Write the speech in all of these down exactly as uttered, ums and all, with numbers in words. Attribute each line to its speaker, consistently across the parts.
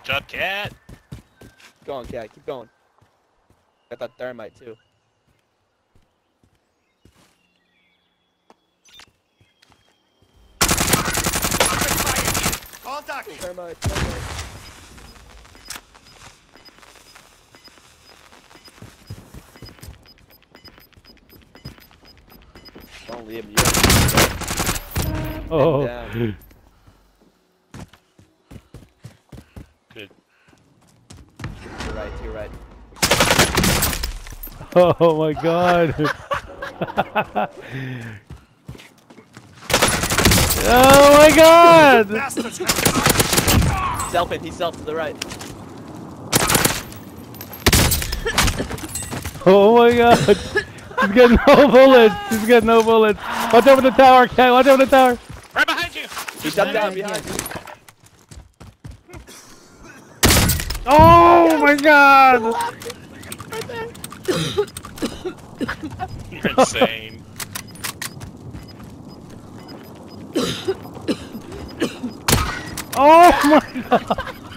Speaker 1: Good job, cat.
Speaker 2: Keep going, cat. Keep going. Got that thermite too.
Speaker 3: Contact!
Speaker 2: Thermite, thermite. Don't leave him.
Speaker 4: Oh.
Speaker 2: Down.
Speaker 1: Good.
Speaker 2: To your right, to your right.
Speaker 4: Oh my god. Oh my god!
Speaker 2: Selfing, he's self to the right.
Speaker 4: Oh my god! He's got no bullets! He's got no bullets! Watch over the tower, Cat! Watch over the tower!
Speaker 1: Right behind you!
Speaker 2: He's up down behind you.
Speaker 4: Oh my god!
Speaker 2: Right there.
Speaker 1: You're insane.
Speaker 4: Oh my god!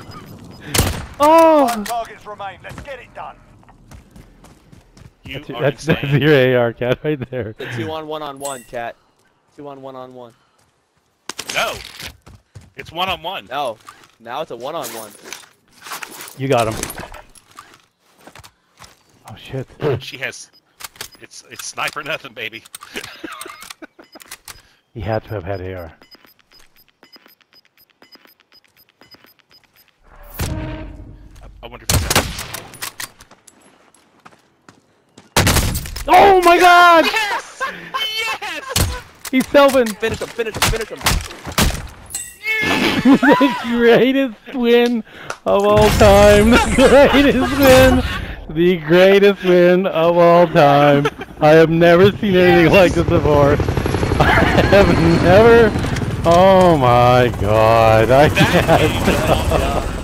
Speaker 4: Oh!
Speaker 3: Five targets remain. Let's get it done.
Speaker 1: You
Speaker 4: That's,
Speaker 1: are
Speaker 4: that's,
Speaker 1: insane.
Speaker 4: that's your A R, Cat, right there.
Speaker 2: The two on one on one, cat. Two on one on one.
Speaker 1: No. It's one on one.
Speaker 2: No. Now it's a one on one.
Speaker 4: You got him. Oh shit.
Speaker 1: She has. It's it's sniper nothing, baby.
Speaker 4: He had to have had A R.
Speaker 1: I wonder if he's.
Speaker 4: Oh my god!
Speaker 1: Yes! Yes!
Speaker 4: He's selfing!
Speaker 2: Finish him, finish him, finish him.
Speaker 4: The greatest win of all time. The greatest win. The greatest win of all time. I have never seen anything like this before. I have never. Oh my god. I
Speaker 1: That
Speaker 4: can't.
Speaker 1: game,